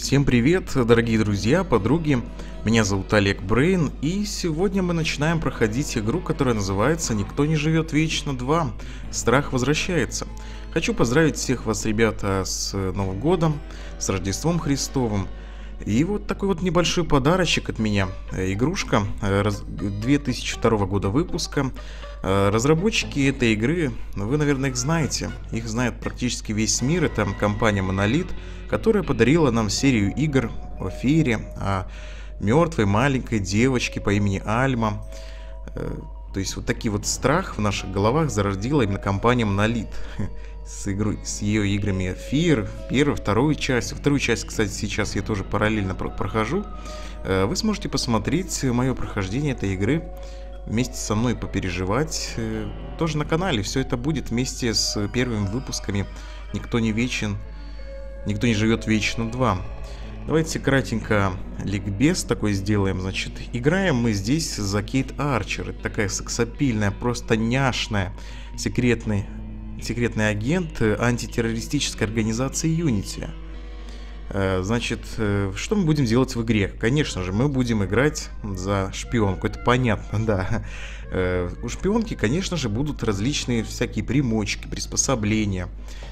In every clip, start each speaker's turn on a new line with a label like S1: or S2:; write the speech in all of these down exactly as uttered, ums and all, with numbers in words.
S1: Всем привет, дорогие друзья, подруги. Меня зовут Олег Брейн, и сегодня мы начинаем проходить игру, которая называется «Никто не живет вечно два. Страх возвращается». Хочу поздравить всех вас, ребята, с Новым годом, с Рождеством Христовым. И вот такой вот небольшой подарочек от меня. Игрушка две тысячи второго года выпуска. Разработчики этой игры, вы, наверное, их знаете. Их знает практически весь мир. Это компания Monolith, которая подарила нам серию игр о Фире, о мертвой маленькой девочке по имени Альма. То есть вот такие вот страх в наших головах зародила именно компания Monolith. С, игрой, с ее играми Fear, первую, вторую часть. Вторую часть, кстати, сейчас я тоже параллельно про прохожу. Вы сможете посмотреть мое прохождение этой игры, вместе со мной попереживать. Тоже на канале. Все это будет вместе с первыми выпусками «Никто не вечен, никто не живет вечно два». Давайте кратенько ликбез такой сделаем. Значит, играем мы здесь за Кейт Арчер. Это такая сексапильная, просто няшная, секретный секретный агент антитеррористической организации Unity. Значит, что мы будем делать в игре? Конечно же, мы будем играть за шпионку. Это понятно, да. У шпионки, конечно же, будут различные всякие примочки, приспособления.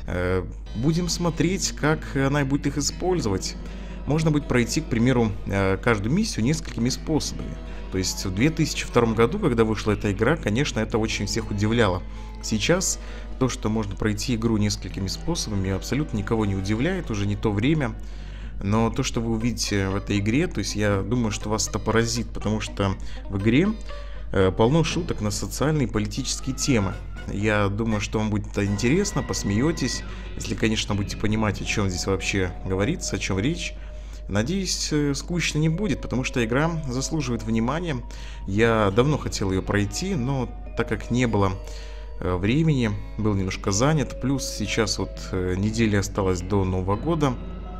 S1: Будем смотреть, как она будет их использовать. Можно будет пройти, к примеру, каждую миссию несколькими способами. То есть в две тысячи втором году, когда вышла эта игра, конечно, это очень всех удивляло. Сейчас то, что можно пройти игру несколькими способами, абсолютно никого не удивляет, уже не то время. Но то, что вы увидите в этой игре, то есть я думаю, что вас это поразит, потому что в игре э, полно шуток на социальные и политические темы. Я думаю, что вам будет это интересно, посмеетесь, если, конечно, будете понимать, о чем здесь вообще говорится, о чем речь. Надеюсь, скучно не будет, потому что игра заслуживает внимания. Я давно хотел ее пройти, но так как не было времени, был немножко занят. Плюс сейчас вот неделя осталась до Нового года.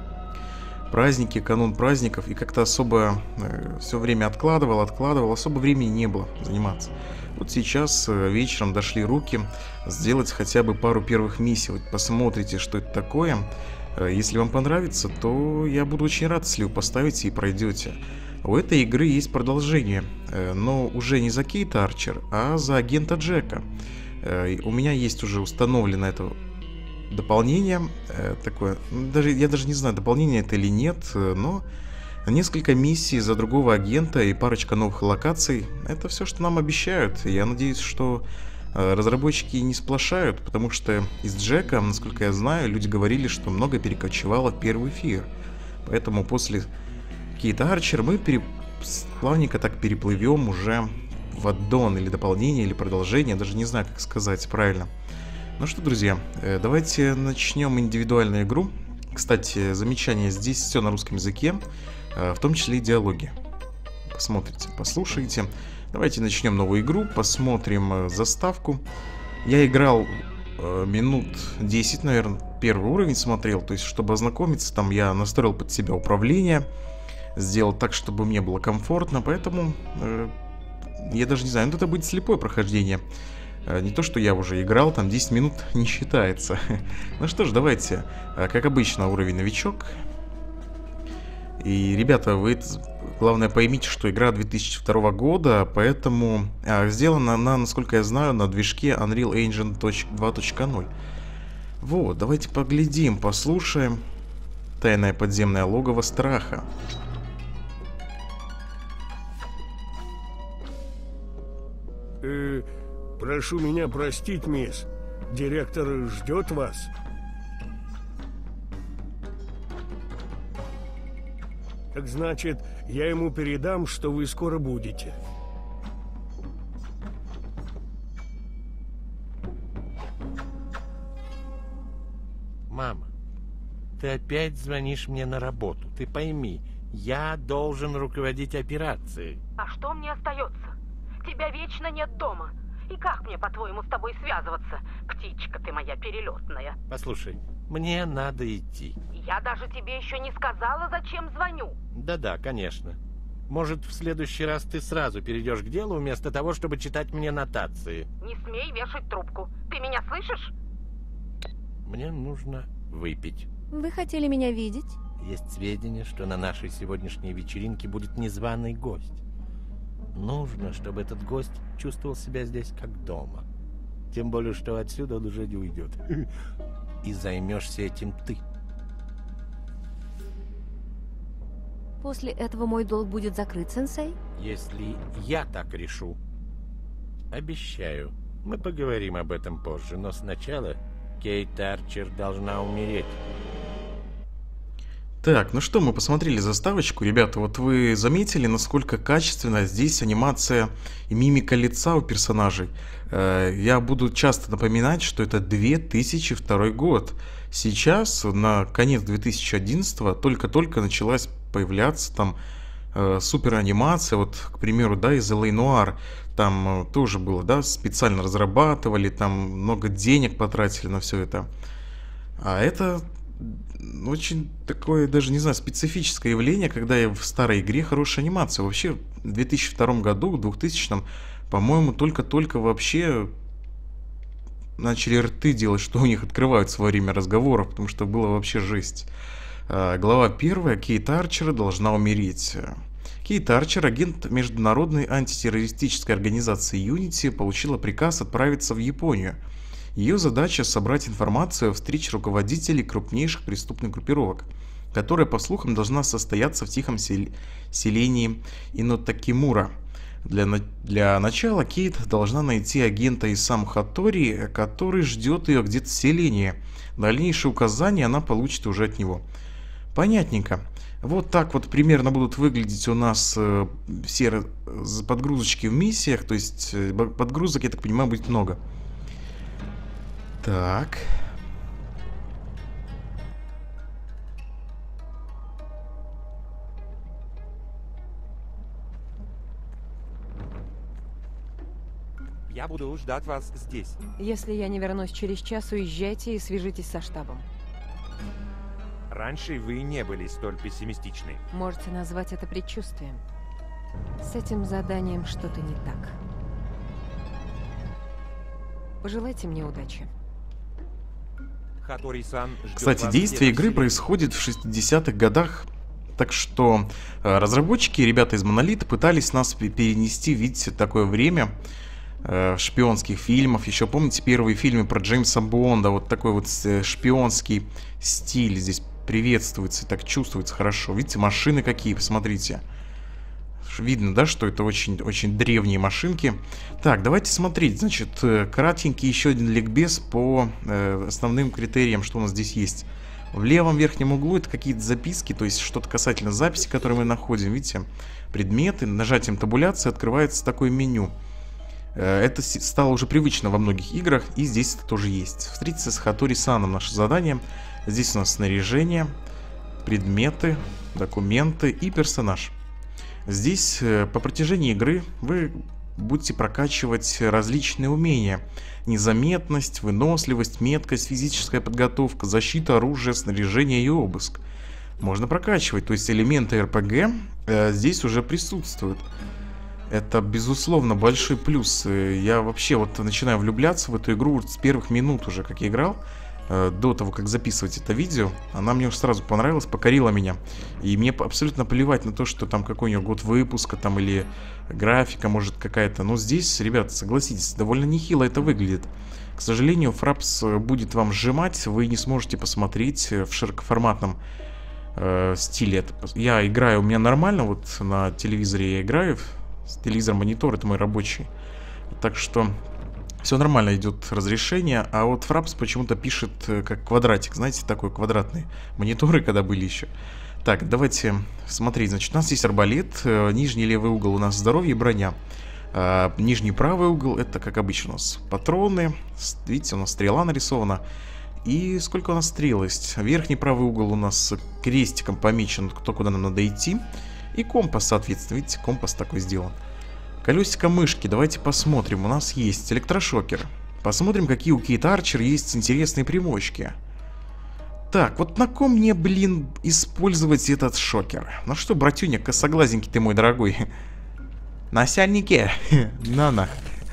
S1: Праздники, канун праздников. И как-то особо все время откладывал, откладывал. Особо времени не было заниматься. Вот сейчас вечером дошли руки сделать хотя бы пару первых миссий. Вот посмотрите, что это такое. Если вам понравится, то я буду очень рад, если вы поставите и пройдете. У этой игры есть продолжение, но уже не за Кейт Арчер, а за агента Джека. У меня есть уже установлено это дополнение, такое, даже, я даже не знаю, дополнение это или нет, но несколько миссий за другого агента и парочка новых локаций. Это все, что нам обещают. Я надеюсь, что разработчики не сплошают, потому что из Джека, насколько я знаю, люди говорили, что много перекочевало в первый Fear. Поэтому после Кейт Арчер мы пере... плавненько так переплывем уже в аддон или дополнение, или продолжение, даже не знаю, как сказать правильно. Ну что, друзья, давайте начнем индивидуальную игру. Кстати, замечание, здесь все на русском языке, в том числе и диалоги. Посмотрите, послушайте. Давайте начнем новую игру, посмотрим заставку. Я играл э, минут десять, наверное, первый уровень смотрел. То есть, чтобы ознакомиться, там я настроил под себя управление, сделал так, чтобы мне было комфортно. Поэтому э, я даже не знаю, ну это будет слепое прохождение. э, Не то, что я уже играл, там десять минут не считается. Ну что ж, давайте, э, как обычно, уровень новичок. И, ребята, вы главное поймите, что игра две тысячи второго года, поэтому а, сделана она, насколько я знаю, на движке Unreal Engine два точка ноль. Вот, давайте поглядим, послушаем. Тайное подземное логово страха.
S2: Э, прошу меня простить, мисс. Директор ждет вас. Так значит, я ему передам, что вы скоро будете.
S3: Мама, ты опять звонишь мне на работу. Ты пойми, я должен руководить операцией.
S4: А что мне остается? Тебя вечно нет дома. И как мне, по-твоему, с тобой связываться? Птичка ты моя перелетная.
S3: Послушай, мне надо идти.
S4: Я даже тебе еще не сказала, зачем звоню.
S3: Да-да, конечно. Может, в следующий раз ты сразу перейдешь к делу, вместо того, чтобы читать мне нотации.
S4: Не смей вешать трубку. Ты меня слышишь?
S3: Мне нужно выпить.
S5: Вы хотели меня видеть?
S3: Есть сведения, что на нашей сегодняшней вечеринке будет незваный гость. Нужно, чтобы этот гость чувствовал себя здесь как дома. Тем более, что отсюда он уже не уйдет. И займешься этим ты.
S5: После этого мой долг будет закрыт, сенсей?
S3: Если я так решу. Обещаю. Мы поговорим об этом позже, но сначала Кейт Арчер должна умереть.
S1: Так, ну что, мы посмотрели заставочку. Ребята, вот вы заметили, насколько качественно здесь анимация и мимика лица у персонажей? Э, я буду часто напоминать, что это две тысячи второй год. Сейчас, на конец две тысячи одиннадцатого, только-только началась появляться там э, супер анимация. Вот, к примеру, да, из Л А. Нуар. Там э, тоже было, да, специально разрабатывали, там много денег потратили на все это. А это... очень такое, даже не знаю, специфическое явление, когда в старой игре хорошая анимация. Вообще в две тысячи втором году, в двухтысячном, по-моему, только-только вообще начали рты делать, что у них открываются во время разговоров, потому что было вообще жесть. Глава первая. Кейт Арчер должна умереть. Кейт Арчер, агент международной антитеррористической организации Юнити, получила приказ отправиться в Японию. Ее задача — собрать информацию о встрече руководителей крупнейших преступных группировок, которая, по слухам, должна состояться в тихом сел... селении Инотакимура. Для, на... Для начала Кейт должна найти агента Исаму Хатори, который ждет ее где-то в селении. Дальнейшие указания она получит уже от него. Понятненько. Вот так вот примерно будут выглядеть у нас э, все подгрузочки в миссиях. То есть э, подгрузок, я так понимаю, будет много. Так.
S6: Я буду ждать вас здесь.
S5: Если я не вернусь через час, уезжайте и свяжитесь со штабом.
S6: Раньше вы не были столь пессимистичны.
S5: Можете назвать это предчувствием. С этим заданием что-то не так. Пожелайте мне удачи.
S6: Хатори-сан ждет
S1: Кстати,
S6: вас
S1: действие игры
S6: где-то в
S1: происходит в шестидесятых годах, так что э, разработчики, ребята из Monolith, пытались нас перенести, видите, такое время э, шпионских фильмов. Еще помните первые фильмы про Джеймса Бонда? Вот такой вот э, шпионский стиль здесь приветствуется, так чувствуется хорошо. Видите, машины какие, посмотрите. Видно, да, что это очень-очень древние машинки. Так, давайте смотреть. Значит, кратенький еще один ликбез по э, основным критериям, что у нас здесь есть. В левом верхнем углу это какие-то записки, то есть что-то касательно записи, которые мы находим. Видите, предметы. Нажатием табуляции открывается такое меню. Э, это стало уже привычно во многих играх, и здесь это тоже есть. Встретиться с Хатори-саном наше задание. Здесь у нас снаряжение, предметы, документы и персонаж. Здесь по протяжении игры вы будете прокачивать различные умения. Незаметность, выносливость, меткость, физическая подготовка, защита, оружие, снаряжение и обыск. Можно прокачивать, то есть элементы эр пэ гэ э, здесь уже присутствуют. Это, безусловно, большой плюс. Я вообще вот начинаю влюбляться в эту игру вот с первых минут уже, как я играл. До того, как записывать это видео, она мне уже сразу понравилась, покорила меня. И мне абсолютно плевать на то, что там какой у нее год выпуска, там или графика, может, какая-то. Но здесь, ребята, согласитесь, довольно нехило это выглядит. К сожалению, Фрапс будет вам сжимать, вы не сможете посмотреть в широкоформатном э, стиле. Это, я играю, у меня нормально, вот на телевизоре я играю, телевизор-монитор, это мой рабочий. Так что... все нормально, идет разрешение, а вот Фрапс почему-то пишет как квадратик, знаете, такой квадратный мониторы, когда были еще. Так, давайте смотреть, значит, у нас есть арбалет, нижний левый угол у нас здоровье и броня, а нижний правый угол это, как обычно, у нас патроны, видите, у нас стрела нарисована, и сколько у нас стрел есть. Верхний правый угол у нас крестиком помечен, кто куда нам надо идти, и компас, соответственно, видите, компас такой сделан. Колесико мышки, давайте посмотрим. У нас есть электрошокер. Посмотрим, какие у Кейт Арчер есть интересные примочки. Так, вот на ком мне, блин, использовать этот шокер? Ну что, братюня, косоглазенький ты мой дорогой. Насяльнике. На-на.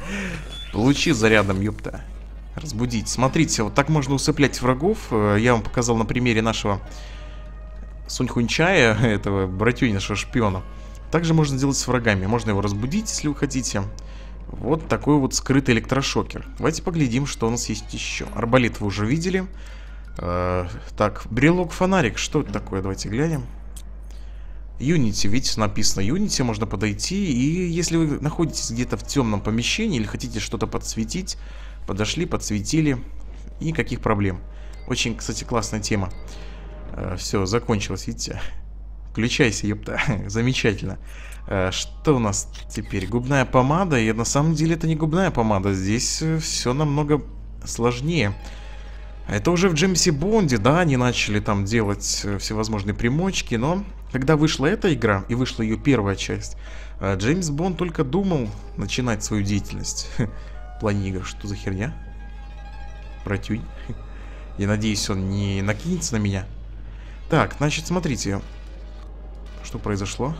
S1: Получи зарядом, ёпта. Разбудить. Смотрите, вот так можно усыплять врагов. Я вам показал на примере нашего Сунь-Хунчая, этого братюни нашего шпиона, также можно сделать с врагами. Можно его разбудить, если вы хотите. Вот такой вот скрытый электрошокер. Давайте поглядим, что у нас есть еще. Арбалет вы уже видели. э, Так, брелок-фонарик. Что это такое? Давайте глянем. Unity, видите, написано Unity. Можно подойти, и если вы находитесь где-то в темном помещении или хотите что-то подсветить, подошли, подсветили, и никаких проблем. Очень, кстати, классная тема. э, Все, закончилось, видите. Включайся, ёпта. Замечательно. Что у нас теперь? Губная помада. И на самом деле это не губная помада. Здесь все намного сложнее. Это уже в Джеймсе Бонде, да, они начали там делать всевозможные примочки. Но когда вышла эта игра, и вышла ее первая часть, Джеймс Бонд только думал начинать свою деятельность в плане игр. Что за херня? Братюнь. Я надеюсь, он не накинется на меня. Так, значит, смотрите. Что произошло?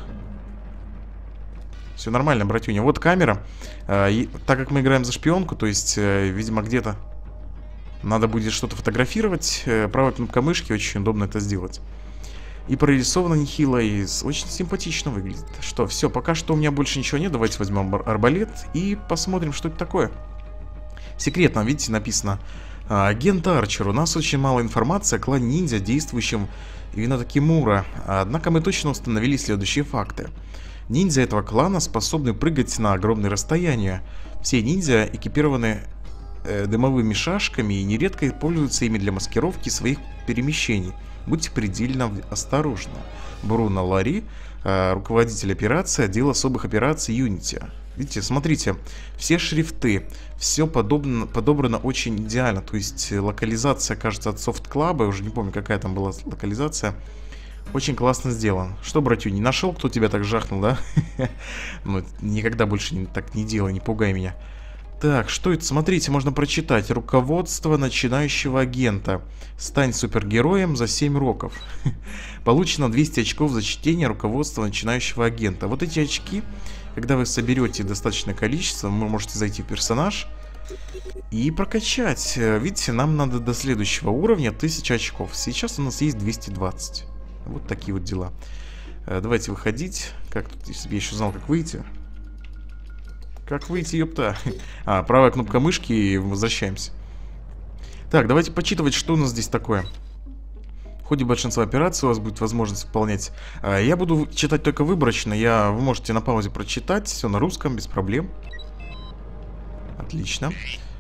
S1: Все нормально, братюня. Вот камера. э, и, Так как мы играем за шпионку, то есть, э, видимо, где-то надо будет что-то фотографировать, э, правой кнопкой мышки очень удобно это сделать. И прорисовано нехило, и очень симпатично выглядит. Что, все, пока что у меня больше ничего нет. Давайте возьмем арбалет и посмотрим, что это такое. Секретно, видите, написано: агент Арчер. У нас очень мало информации о клане ниндзя, действующем в Инотакимура. Однако мы точно установили следующие факты. Ниндзя этого клана способны прыгать на огромные расстояния. Все ниндзя экипированы э, дымовыми шашками и нередко пользуются ими для маскировки своих перемещений. Будьте предельно осторожны. Бруно Ларри, э, руководитель операции, отдел особых операций Unity. Видите, смотрите, все шрифты, все подобно, подобрано очень идеально. То есть локализация, кажется, от Soft Club, я уже не помню, какая там была локализация. Очень классно сделан. Что, братью, не нашел, кто тебя так жахнул, да? Ну, никогда больше не, так не делай, не пугай меня. Так, что это? Смотрите, можно прочитать. Руководство начинающего агента. Стань супергероем за семь роков. Получено двести очков за чтение руководства начинающего агента. Вот эти очки, когда вы соберете достаточное количество, вы можете зайти в персонаж и прокачать. Видите, нам надо до следующего уровня тысяча очков. Сейчас у нас есть двести двадцать. Вот такие вот дела. Давайте выходить. Как тут, если бы я еще знал, как выйти. Как выйти, ёпта? А, правая кнопка мышки, и возвращаемся. Так, давайте почитывать, что у нас здесь такое. В ходе большинства операций у вас будет возможность выполнять. а, Я буду читать только выборочно. Я, вы можете на паузе прочитать. Все на русском, без проблем. Отлично.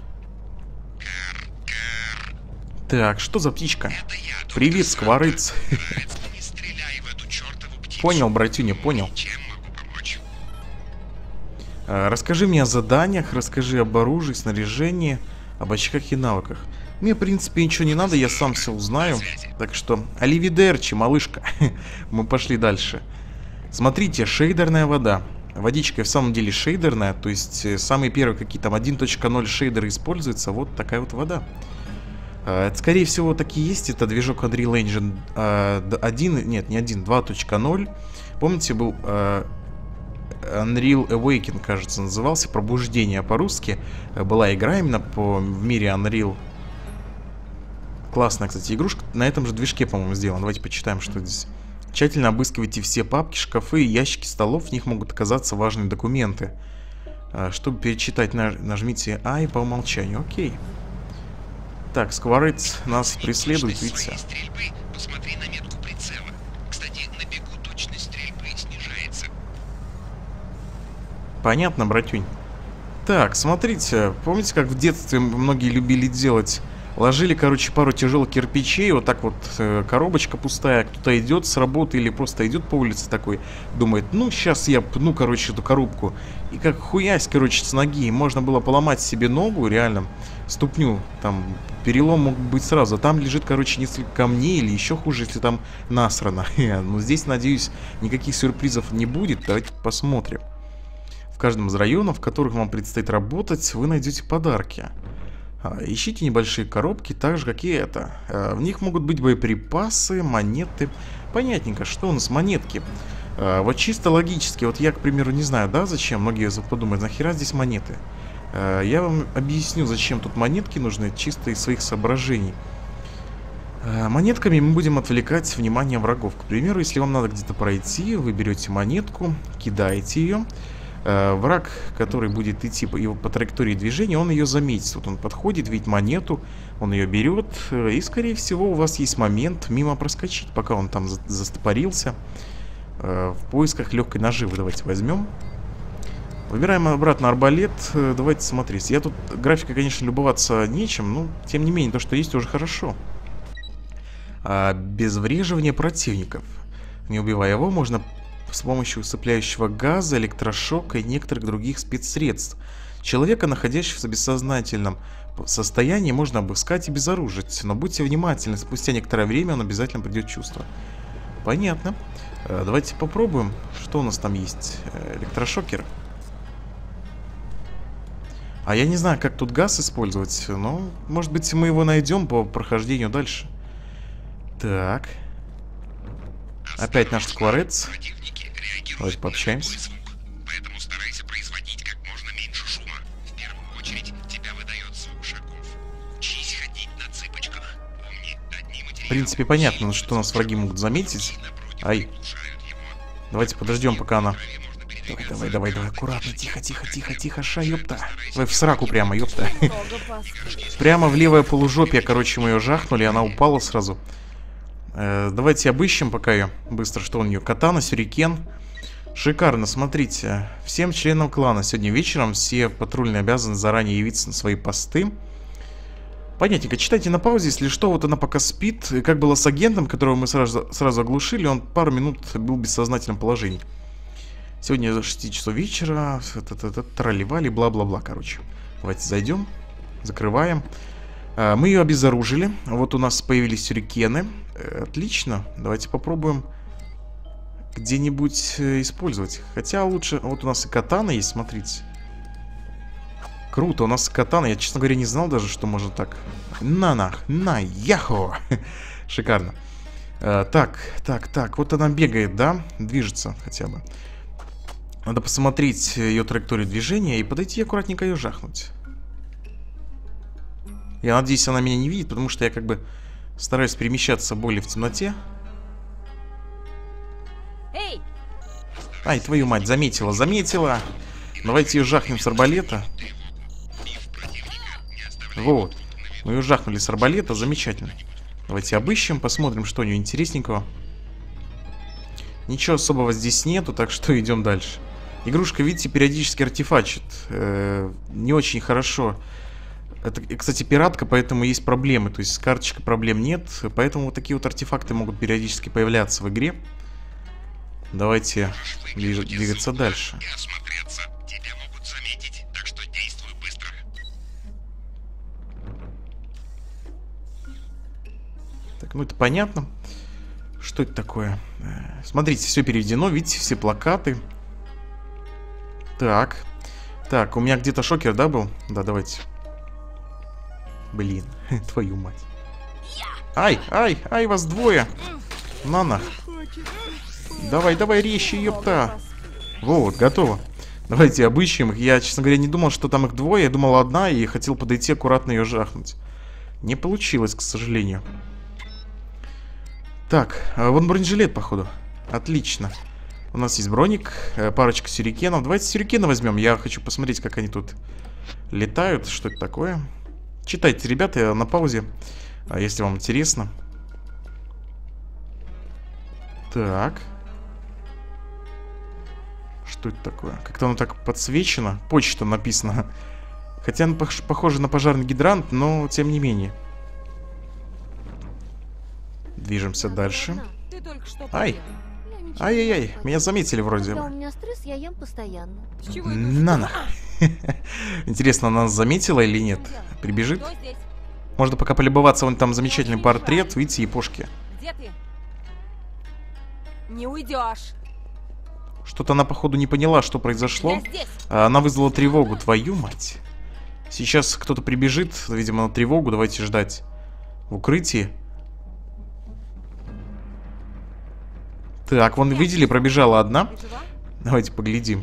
S1: Так, что за птичка? Привет, скворец. Понял, братюня, понял. Расскажи мне о заданиях, расскажи об оружии, снаряжении, об очках и навыках. Мне, в принципе, ничего не надо, я сам все узнаю. Так что, аливидерчи, малышка. Мы пошли дальше. Смотрите, шейдерная вода. Водичка в самом деле шейдерная, то есть самые первые какие там один точка ноль шейдеры используются. Вот такая вот вода. Это, скорее всего, таки есть. Это движок Unreal Engine один, нет, не один, два точка ноль. Помните, был... Unreal Awakening, кажется, назывался, пробуждение по-русски. Была игра именно по, в мире Unreal. Классная, кстати, игрушка. На этом же движке, по-моему, сделана. Давайте почитаем, что здесь. Тщательно обыскивайте все папки, шкафы и ящики столов. В них могут оказаться важные документы. Чтобы перечитать, нажмите А и по умолчанию. Окей. Так, скворец нас преследует, видите?
S7: Посмотри на метку прицела. Кстати, на бегу точность стрельбы снижается.
S1: Понятно, братюнь. Так, смотрите, помните, как в детстве многие любили делать? Ложили, короче, пару тяжелых кирпичей, вот так вот, э, коробочка пустая, кто-то идет с работы или просто идет по улице такой, думает, ну, сейчас я пну, короче, эту коробку. И как хуясь, короче, с ноги, можно было поломать себе ногу, реально, ступню, там, перелом мог быть сразу. А там лежит, короче, несколько камней, или еще хуже, если там насрано. Но здесь, надеюсь, никаких сюрпризов не будет, давайте посмотрим. В каждом из районов, в которых вам предстоит работать, вы найдете подарки. Ищите небольшие коробки, так же, как и это. В них могут быть боеприпасы, монеты. Понятненько, что у нас монетки. Вот чисто логически, вот я, к примеру, не знаю, да, зачем. Многие подумают, нахера здесь монеты. Я вам объясню, зачем тут монетки нужны, чисто из своих соображений. Монетками мы будем отвлекать внимание врагов. К примеру, если вам надо где-то пройти, вы берете монетку, кидаете ее. Враг, который будет идти по, его, по траектории движения, он ее заметит. Вот он подходит, видит монету, он ее берет, и, скорее всего, у вас есть момент мимо проскочить, пока он там за застопорился. В поисках легкой наживы давайте возьмем. Выбираем обратно арбалет. Давайте смотреть. Я тут графикой, конечно, любоваться нечем, но, тем не менее, то, что есть, уже хорошо. Обезвреживание противников. Не убивая его, можно с помощью усыпляющего газа, электрошока и некоторых других спецсредств. Человека, находящегося в бессознательном состоянии, можно обыскать и безоружить. Но будьте внимательны, спустя некоторое время он обязательно придет в чувство. Понятно. Давайте попробуем. Что у нас там есть? Электрошокер. А я не знаю, как тут газ использовать, но, может быть, мы его найдем по прохождению дальше. Так. Опять наш скворец. Давайте пообщаемся.
S7: Поэтому старайся производить как можно меньше шума. В первую очередь тебя выдает звук шагов. Учись ходить на цыпочках. Помни, одни материалы...
S1: В принципе, понятно, что нас враги могут заметить. Ай. Давайте подождем, пока она... Давай, давай, давай, давай, аккуратно, тихо, тихо, тихо, тихо, ша, ёпта. Давай в сраку прямо, ёпта. Прямо в левое полужопье, короче, мы ее жахнули, она упала сразу. Э, давайте обыщем пока ее быстро, что у нее. Катана, сюрикен. Шикарно, смотрите. Всем членам клана сегодня вечером все патрульные обязаны заранее явиться на свои посты. Понятненько, читайте на паузе, если что. Вот она пока спит. И как было с агентом, которого мы сразу, сразу оглушили, он пару минут был в бессознательном положении. Сегодня за шесть часов вечера. Тролливали, бла-бла-бла, короче. Давайте зайдем, закрываем. Мы ее обезоружили. Вот у нас появились сюрикены. Отлично, давайте попробуем где-нибудь использовать. Хотя лучше... Вот у нас и катана есть, смотрите. Круто, у нас катана. Я, честно говоря, не знал даже, что можно так. На нах, на яхо. Шикарно. а, Так, так, так. Вот она бегает, да? Движется хотя бы. Надо посмотреть ее траекторию движения и подойти и аккуратненько ее жахнуть. Я надеюсь, она меня не видит, потому что я как бы стараюсь перемещаться более в темноте.
S5: Эй!
S1: Ай, твою мать, заметила, заметила. Давайте ее жахнем с арбалета. Вот. Мы ее жахнули с арбалета, замечательно. Давайте обыщем, посмотрим, что у нее интересненького. Ничего особого здесь нету, так что идем дальше. Игрушка, видите, периодически артефачит. Э-э, не очень хорошо. Это, кстати, пиратка, поэтому есть проблемы. То есть с карточкой проблем нет. Поэтому вот такие вот артефакты могут периодически появляться в игре. Давайте двигаться дальше.
S7: Тебя могут заметить, так что действуй быстро.
S1: Так, ну это понятно. Что это такое? Смотрите, все переведено, видите, все плакаты. Так. Так, у меня где-то шокер, да, был? Да, давайте. Блин, твою мать. Ай, ай, ай, вас двое. На нах. Давай, давай, резче, ёпта. Вот, готово. Давайте обыщем их. Я, честно говоря, не думал, что там их двое. Я думал, одна, и хотел подойти аккуратно ее жахнуть. Не получилось, к сожалению. Так, вон бронежилет, походу. Отлично. У нас есть броник, парочка сюрикенов. Давайте сюрикены возьмем. Я хочу посмотреть, как они тут летают. Что это такое? Читайте, ребята, на паузе, если вам интересно. Так. Что это такое? Как-то оно так подсвечено. Почта написано. Хотя оно похоже на пожарный гидрант, но тем не менее. Движемся дальше. Ай! Ай-яй-яй, меня заметили вроде бы.
S8: Когда у меня стресс, я ем постоянно.
S1: На нах. Интересно, она нас заметила или нет? Прибежит? Можно пока полюбоваться, вон там замечательный портрет. Видите, япошки.
S5: Где ты? Не уйдешь.
S1: Что-то она, походу, не поняла, что произошло. Она вызвала тревогу, твою мать. Сейчас кто-то прибежит, видимо, на тревогу. Давайте ждать в укрытии. Так, вон, видели, пробежала одна. Давайте поглядим.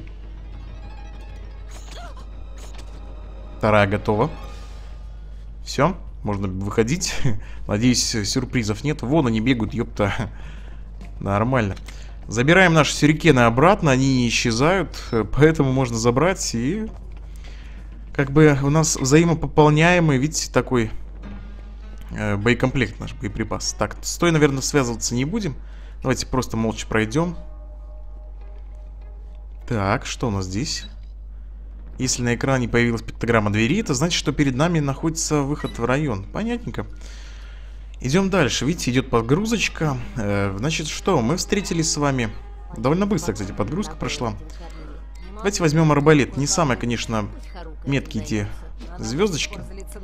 S1: Вторая готова. Все, можно выходить. Надеюсь, сюрпризов нет. Вон они бегают, ёпта. Нормально. Забираем наши сюрикены обратно, они не исчезают, поэтому можно забрать и... Как бы у нас взаимопополняемый, видите, такой э, боекомплект наш, боеприпас. Так, стой, наверное, связываться не будем. Давайте просто молча пройдем. Так, что у нас здесь? Если на экране появилась пиктограмма двери, это значит, что перед нами находится выход в район. Понятненько. Идем дальше. Видите, идет подгрузочка. Э, значит, что? Мы встретились с вами. Довольно быстро, кстати, подгрузка прошла. Давайте возьмем арбалет. Не самые, конечно, меткие эти звездочки.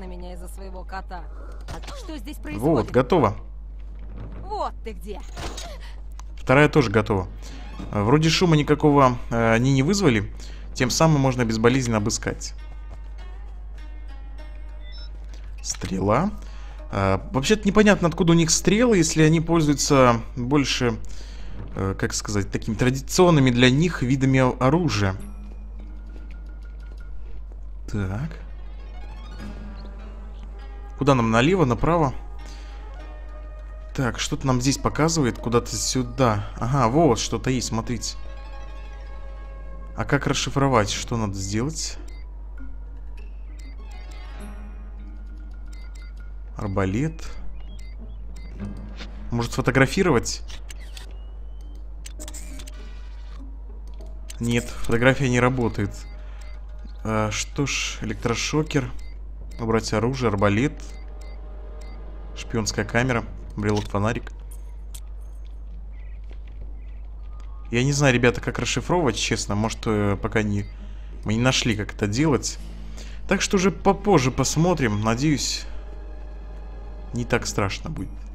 S1: Вот, готово.
S5: Вот ты где.
S1: Вторая тоже готова. Вроде шума никакого э, они не вызвали. Тем самым можно безболезненно обыскать. Стрела. Э, вообще-то непонятно, откуда у них стрелы, если они пользуются больше, э, как сказать, такими традиционными для них видами оружия. Так. Куда нам, налево, направо? Так, что-то нам здесь показывает, куда-то сюда. Ага, вот что-то есть, смотрите. А как расшифровать? Что надо сделать? Арбалет. Может, фотографировать? Нет, фотография не работает. А, что ж, электрошокер. Убрать оружие, арбалет. Шпионская камера. Брелок-фонарик. Я не знаю, ребята, как расшифровывать, честно. Может, пока не... мы не нашли, как это делать. Так что уже попозже посмотрим. Надеюсь, не так страшно будет.